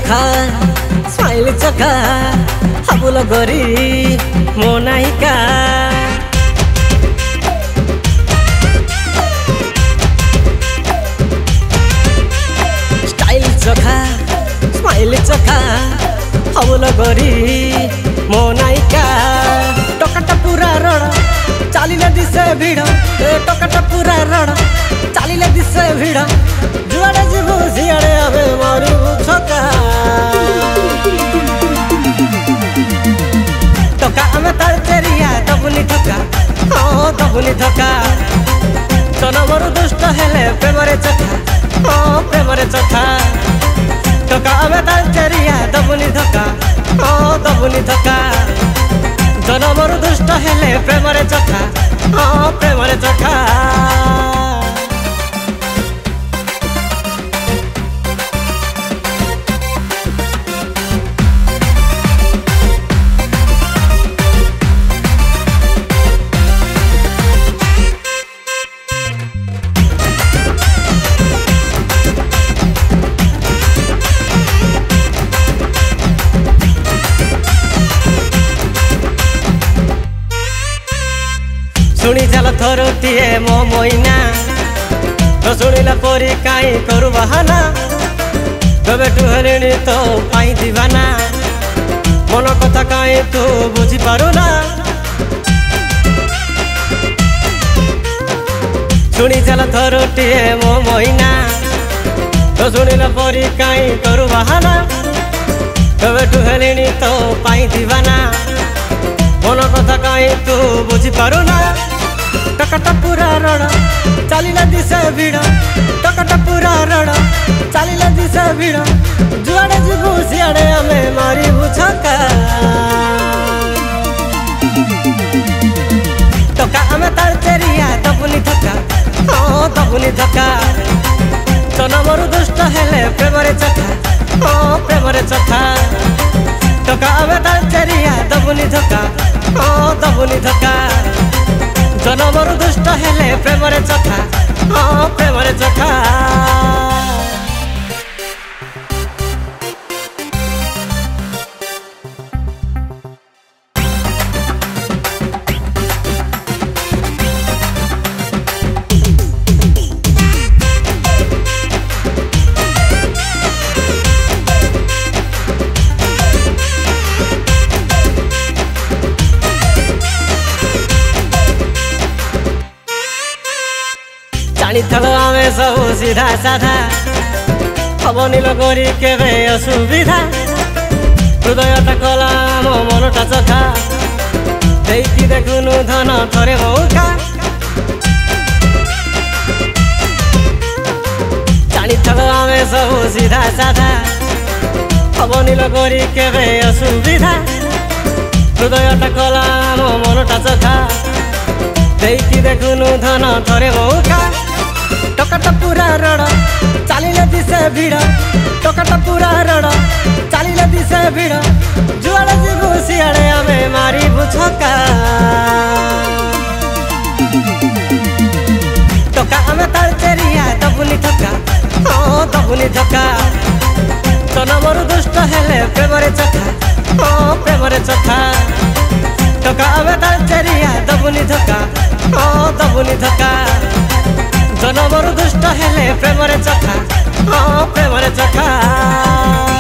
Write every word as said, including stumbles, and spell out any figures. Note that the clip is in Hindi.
चखा स्माइल चखा हाबुल गरी मो नायिका स्टाइल चखा स्माइल चखा हाबुल गरी मो नायिका टकाटा पूरा रड़ चालिले दिसे भिड़ टकाटा पूरा रड़ चालिले दिसे भिड़ जुआड़े जीवु सियाड़े आवे मारू छका टका आमे तार तेरिया दबुनी ठका हाँ दबुनी ठका जनमरु दुष्ट हेले प्रेमरे चखा हाँ प्रेमरे चखा टका आमे तार तेरिया दबुनी ठका हाँ दबुनी ठका जनमरु दुष्ट हेले प्रेमरे चखा हाँ प्रेमरे चखा शुणी चल थरुटीए मो मोइना तो शुणिला परी काई करू बहाना बेटू हेलिणी तो पाई दीवाना मन कथा काई तू बुझी पारुना शुणी चल थरुटीए मो मोइना तो शुणिला परी काई करू बहाना बेटू हेलिणी तो पाई दीवाना मन कथा काई तू बुझी पारुना टकाटा पूरा रड़ चालिला दिसे भिड़ टकाटा पूरा रड़ चालिला दिसे भिड़ जुआड़े जीवु सियाड़े आमे मारी बुझका टका आमे तार तेरिया दबुनी ठका हाँ दबुनी ठका जनमरु दुष्ट हेले प्रेमरे चखा हाँ प्रेमरे चखा टका आमे तार तेरिया दबुनी ठका हाँ दबुनी ठका जनमरु दुष्ट हेले प्रेमरे चखा हाँ प्रेमरे चखा जानी थलो आमे सब सीधा साधा हबनी लगरी केबे असुविधा हृदयटा कला मो मनटा चखा देखी देखुनु धन थरे मौका जानी थलो आमे सब सीधा साधा हबनी लगरी केबे असुविधा हृदयटा कला मो मनटा चखा देखी देखुनु धन थरे मौका टकाटा पूरा रड़ चालिले दिसे भिड़ टकाटा पूरा रड़ चालिले दिसे भिड़ जुआड़े जीवु सियाड़े आमे मारी बुझका टका आमे तार तेरिया दबुनी ठका हाँ दबुनी ठका जनमरु दुष्ट हेले प्रेमरे चखा हाँ प्रेमरे चखा टका आमे तार तेरिया दबुनी ठका हाँ दबुनी ठका जनमरु दुष्ट हेले प्रेमरे चखा हाँ प्रेमरे चखा।